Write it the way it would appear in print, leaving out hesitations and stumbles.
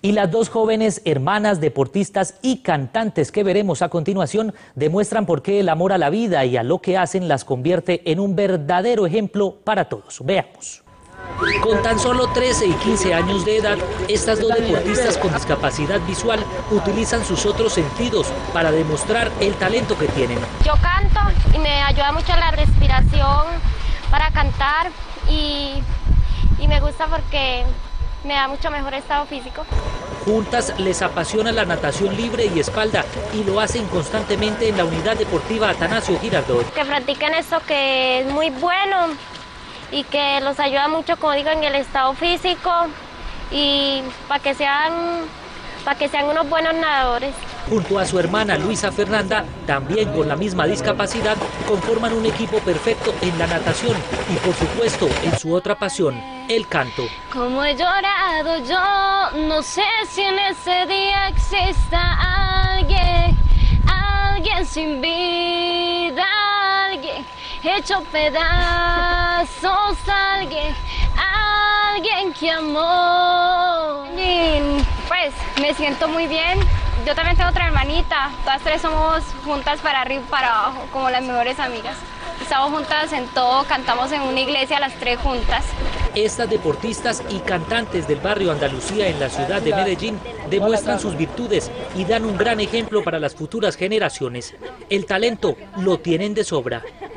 Y las dos jóvenes hermanas deportistas y cantantes que veremos a continuación demuestran por qué el amor a la vida y a lo que hacen las convierte en un verdadero ejemplo para todos. Veamos. Con tan solo 13 y 15 años de edad, estas dos deportistas con discapacidad visual utilizan sus otros sentidos para demostrar el talento que tienen. Yo canto y me ayuda mucho la respiración para cantar y me gusta porque me da mucho mejor estado físico. Juntas les apasiona la natación libre y espalda y lo hacen constantemente en la unidad deportiva Atanasio Girardot. Que practiquen esto que es muy bueno y que los ayuda mucho, como digo, en el estado físico y para que sean unos buenos nadadores. Junto a su hermana Luisa Fernanda, también con la misma discapacidad, conforman un equipo perfecto en la natación y por supuesto en su otra pasión, el canto. Como he llorado yo, no sé si en ese día exista alguien sin vida, alguien hecho pedazos, alguien que amó. Y pues me siento muy bien. Yo también tengo otra hermanita, todas tres somos juntas para arriba y para abajo, como las mejores amigas. Estamos juntas en todo, cantamos en una iglesia las tres juntas. Estas deportistas y cantantes del barrio Andalucía en la ciudad de Medellín demuestran sus virtudes y dan un gran ejemplo para las futuras generaciones. El talento lo tienen de sobra.